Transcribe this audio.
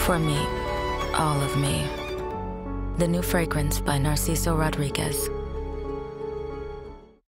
For me, all of me. The new fragrance by Narciso Rodriguez.